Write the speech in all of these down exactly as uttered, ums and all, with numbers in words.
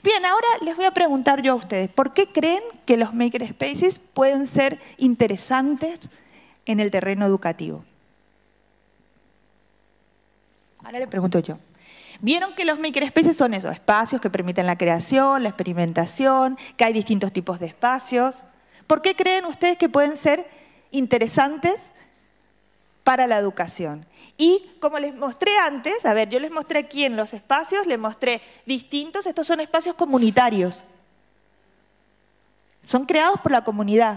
Bien, ahora les voy a preguntar yo a ustedes, ¿por qué creen que los makerspaces pueden ser interesantes en el terreno educativo? Ahora le pregunto yo. Vieron que los makerspaces son esos espacios que permiten la creación, la experimentación, que hay distintos tipos de espacios. ¿Por qué creen ustedes que pueden ser interesantes para la educación? Y como les mostré antes, a ver, yo les mostré aquí en los espacios, les mostré distintos, estos son espacios comunitarios. Son creados por la comunidad.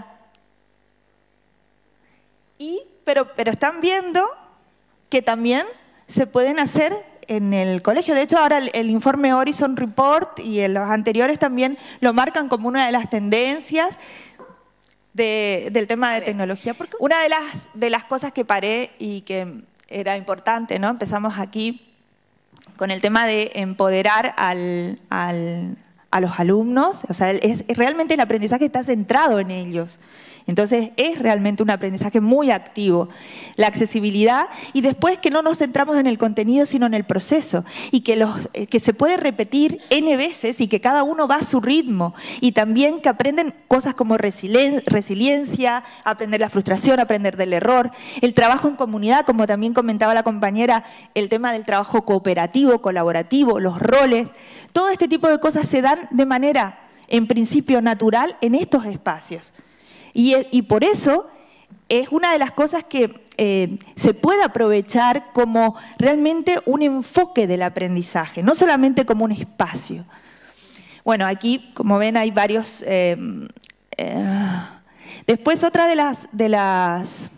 Y, pero, pero están viendo que también se pueden hacer en el colegio. De hecho, ahora el, el informe Horizon Report y en los anteriores también lo marcan como una de las tendencias de, del tema de tecnología. Porque una de las, de las cosas que paré y que era importante, ¿no? Empezamos aquí con el tema de empoderar al, al, a los alumnos. O sea, es, es realmente el aprendizaje está centrado en ellos. Entonces, es realmente un aprendizaje muy activo. La accesibilidad y después que no nos centramos en el contenido, sino en el proceso. Y que, los, que se puede repetir N veces y que cada uno va a su ritmo. Y también que aprenden cosas como resiliencia, aprender la frustración, aprender del error. El trabajo en comunidad, como también comentaba la compañera, el tema del trabajo cooperativo, colaborativo, los roles. Todo este tipo de cosas se dan de manera, en principio, natural en estos espacios. Y, y por eso es una de las cosas que eh, se puede aprovechar como realmente un enfoque del aprendizaje, no solamente como un espacio. Bueno, aquí, como ven, hay varios... Eh, eh, después, otra de las, de las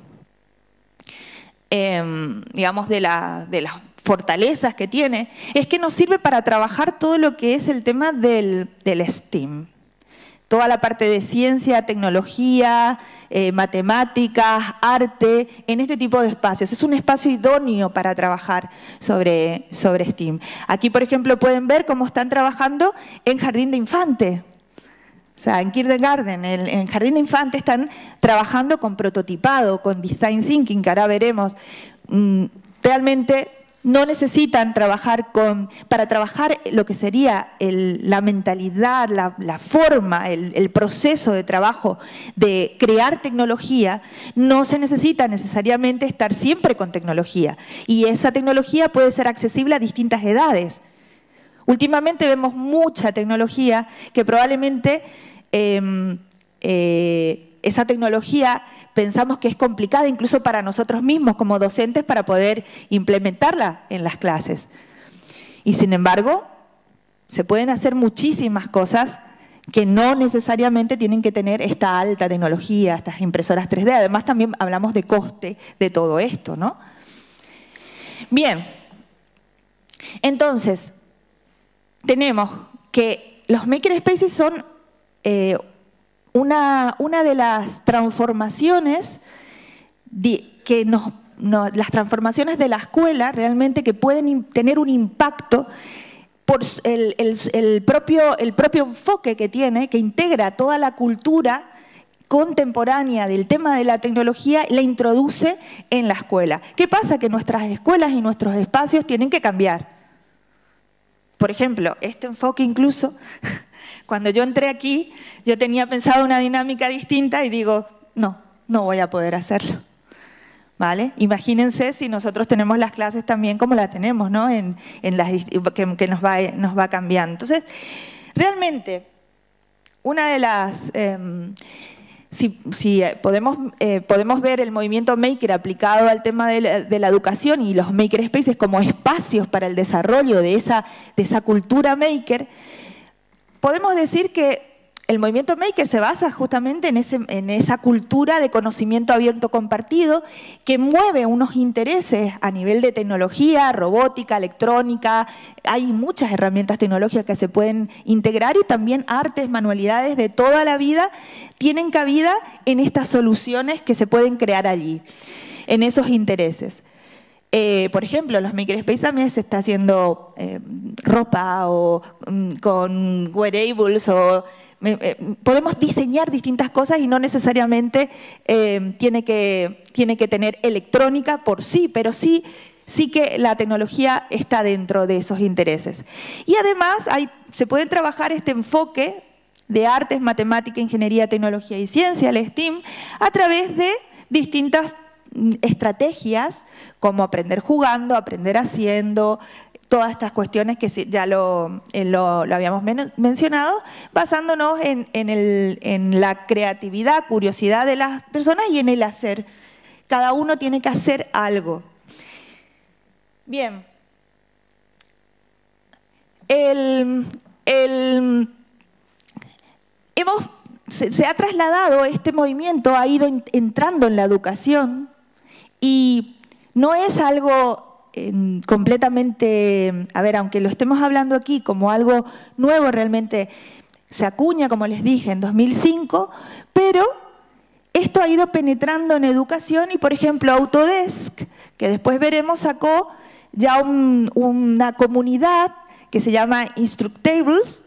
eh, digamos, de, la, de las fortalezas que tiene, es que nos sirve para trabajar todo lo que es el tema del, del STEAM. Toda la parte de ciencia, tecnología, eh, matemáticas, arte, en este tipo de espacios. Es un espacio idóneo para trabajar sobre, sobre STEAM. Aquí, por ejemplo, pueden ver cómo están trabajando en jardín de infante. O sea, en kindergarten, en, en jardín de infante están trabajando con prototipado, con design thinking, que ahora veremos. Mm, realmente no necesitan trabajar con, para trabajar lo que sería el, la mentalidad, la, la forma, el, el proceso de trabajo de crear tecnología, no se necesita necesariamente estar siempre con tecnología. Y esa tecnología puede ser accesible a distintas edades. Últimamente vemos mucha tecnología que probablemente eh, eh, esa tecnología pensamos que es complicada incluso para nosotros mismos como docentes para poder implementarla en las clases. Y sin embargo, se pueden hacer muchísimas cosas que no necesariamente tienen que tener esta alta tecnología, estas impresoras tres D. Además, también hablamos de coste de todo esto, ¿no? Bien, entonces, tenemos que los makerspaces son eh, Una, una de las transformaciones de, que nos, no, las transformaciones de la escuela realmente que pueden tener un impacto por el, el, el, propio, el propio enfoque que tiene, que integra toda la cultura contemporánea del tema de la tecnología, la introduce en la escuela. ¿Qué pasa? Que nuestras escuelas y nuestros espacios tienen que cambiar. Por ejemplo, este enfoque incluso... Cuando yo entré aquí, yo tenía pensado una dinámica distinta y digo, no, no voy a poder hacerlo. ¿Vale? Imagínense si nosotros tenemos las clases también como las tenemos, ¿no? En, en las, que, que nos, va, nos va cambiando. Entonces, realmente, una de las... Eh, si si podemos, eh, podemos ver el movimiento maker aplicado al tema de la, de la educación y los makerspaces como espacios para el desarrollo de esa, de esa cultura maker, podemos decir que el movimiento maker se basa justamente en, ese, en esa cultura de conocimiento abierto compartido que mueve unos intereses a nivel de tecnología, robótica, electrónica. Hay muchas herramientas tecnológicas que se pueden integrar y también artes, manualidades de toda la vida tienen cabida en estas soluciones que se pueden crear allí, en esos intereses. Eh, por ejemplo, los makerspaces también se está haciendo eh, ropa o um, con wearables o eh, eh, podemos diseñar distintas cosas y no necesariamente eh, tiene que, tiene que tener electrónica por sí, pero sí sí que la tecnología está dentro de esos intereses. Y además hay, se puede trabajar este enfoque de artes, matemática, ingeniería, tecnología y ciencia, el STEAM, a través de distintas estrategias como aprender jugando, aprender haciendo, todas estas cuestiones que ya lo, lo, lo habíamos men mencionado, basándonos en, en, el, en la creatividad, curiosidad de las personas y en el hacer. Cada uno tiene que hacer algo. Bien. El, el, hemos, se, se ha trasladado, este movimiento ha ido en, entrando en la educación y no es algo eh, completamente, a ver, aunque lo estemos hablando aquí como algo nuevo, realmente se acuña, como les dije, en dos mil cinco, pero esto ha ido penetrando en educación y, por ejemplo, Autodesk, que después veremos, sacó ya un, una comunidad que se llama Instructables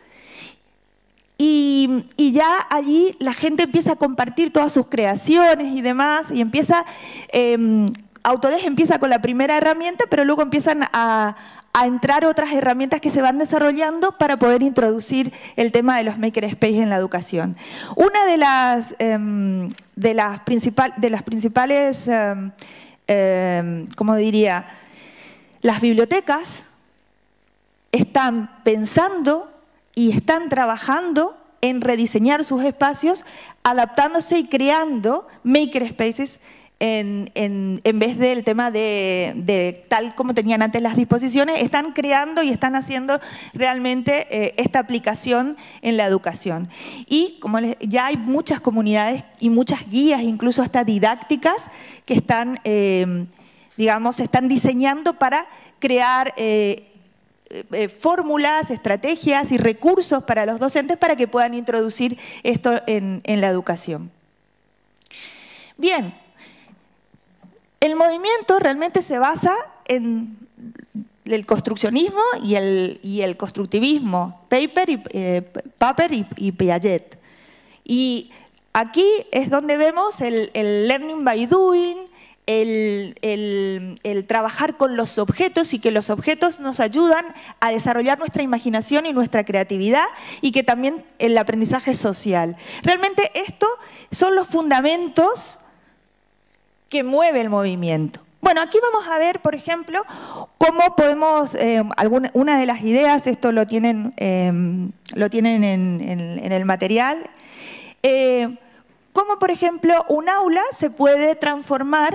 y, y ya allí la gente empieza a compartir todas sus creaciones y demás y empieza, eh, Autodesk empieza con la primera herramienta, pero luego empiezan a, a entrar otras herramientas que se van desarrollando para poder introducir el tema de los makerspace en la educación. Una de las, eh, de las, principal, de las principales, eh, eh, ¿cómo diría?, las bibliotecas están pensando y están trabajando en rediseñar sus espacios, adaptándose y creando makerspaces en, en, en vez del tema de, de tal como tenían antes las disposiciones, están creando y están haciendo realmente eh, esta aplicación en la educación. Y como les, ya hay muchas comunidades y muchas guías, incluso hasta didácticas, que están, eh, digamos, están diseñando para crear eh, Eh, fórmulas, estrategias y recursos para los docentes para que puedan introducir esto en, en la educación. Bien, el movimiento realmente se basa en el construccionismo y el, y el constructivismo, Paper y, eh, Paper y, y Piaget. Y aquí es donde vemos el, el learning by doing, El, el, el trabajar con los objetos y que los objetos nos ayudan a desarrollar nuestra imaginación y nuestra creatividad y que también el aprendizaje social. Realmente estos son los fundamentos que mueve el movimiento. Bueno, aquí vamos a ver, por ejemplo, cómo podemos, eh, alguna, una de las ideas, esto lo tienen, eh, lo tienen en, en, en el material, eh, cómo, por ejemplo, un aula se puede transformar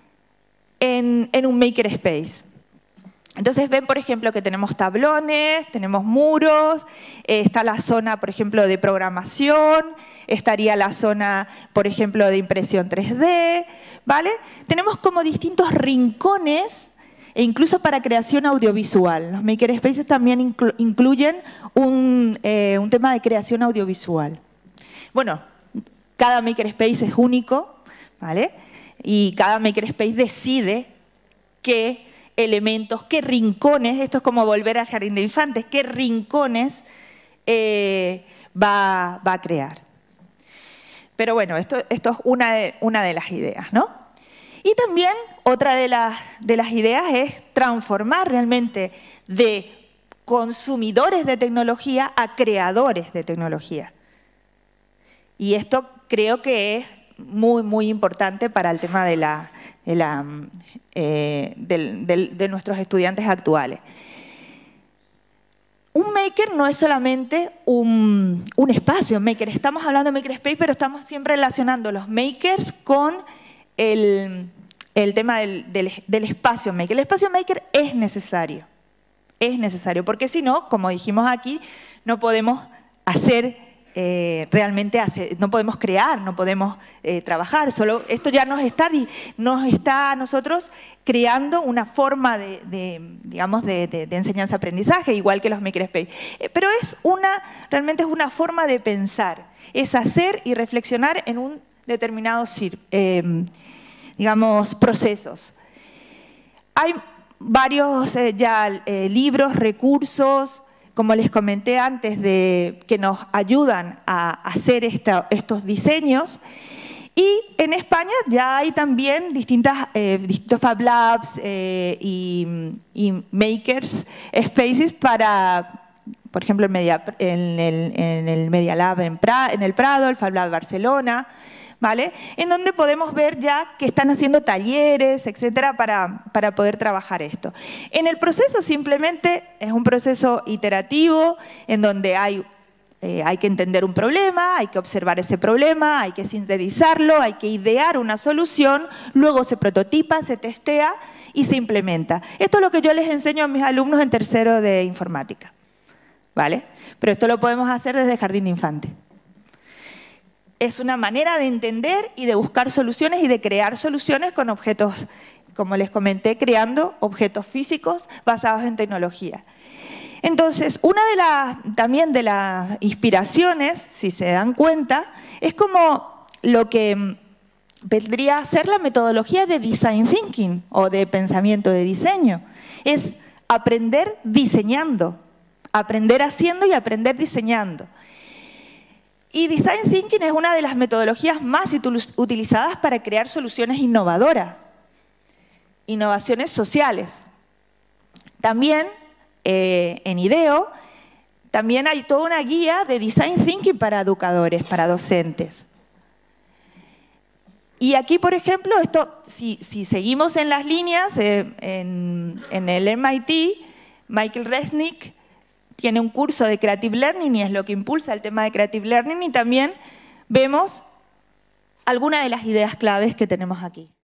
En, en un makerspace. Entonces ven, por ejemplo, que tenemos tablones, tenemos muros, eh, está la zona, por ejemplo, de programación, estaría la zona, por ejemplo, de impresión tres D, ¿vale? Tenemos como distintos rincones, e incluso para creación audiovisual. Los makerspaces también inclu incluyen un, eh, un tema de creación audiovisual. Bueno, cada makerspace es único, ¿vale? Y cada makerspace decide qué elementos, qué rincones, esto es como volver al jardín de infantes, qué rincones eh, va, va a crear. Pero bueno, esto, esto es una de, una de las ideas, ¿no? Y también otra de, la, de las ideas es transformar realmente de consumidores de tecnología a creadores de tecnología. Y esto creo que es muy, muy importante para el tema de, la, de, la, eh, del, del, de nuestros estudiantes actuales. Un maker no es solamente un, un espacio maker. Estamos hablando de makerspace, pero estamos siempre relacionando los makers con el, el tema del, del, del espacio maker. El espacio maker es necesario, es necesario, porque si no, como dijimos aquí, no podemos hacer Eh, realmente hace, no podemos crear, no podemos eh, trabajar, solo esto ya nos está, nos está a nosotros creando una forma de, de digamos, de, de, de enseñanza-aprendizaje, igual que los makerspace. Eh, pero es una, realmente es una forma de pensar, es hacer y reflexionar en un determinado, eh, digamos, procesos. Hay varios eh, ya eh, libros, recursos, como les comenté antes, de, que nos ayudan a hacer esta, estos diseños. Y en España ya hay también distintas, eh, distintos Fab Labs eh, y, y Makers Spaces para, por ejemplo, en, Media, en, el, en el Media Lab en, pra, en el Prado, el Fab Lab Barcelona, ¿vale? En donde podemos ver ya que están haciendo talleres, etcétera, para, para poder trabajar esto. En el proceso simplemente es un proceso iterativo en donde hay Eh, hay que entender un problema, hay que observar ese problema, hay que sintetizarlo, hay que idear una solución, luego se prototipa, se testea y se implementa. Esto es lo que yo les enseño a mis alumnos en tercero de informática, ¿vale? Pero esto lo podemos hacer desde jardín de infantes. Es una manera de entender y de buscar soluciones y de crear soluciones con objetos, como les comenté, creando objetos físicos basados en tecnología. Entonces, una de las, también de las inspiraciones, si se dan cuenta, es como lo que vendría a ser la metodología de design thinking o de pensamiento de diseño. Es aprender diseñando, aprender haciendo y aprender diseñando. Y design thinking es una de las metodologías más utilizadas para crear soluciones innovadoras, innovaciones sociales. También Eh, en IDEO, también hay toda una guía de Design Thinking para educadores, para docentes. Y aquí, por ejemplo, esto, si, si seguimos en las líneas, eh, en, en el M I T, Michael Resnick tiene un curso de Creative Learning y es lo que impulsa el tema de Creative Learning, y también vemos algunas de las ideas claves que tenemos aquí.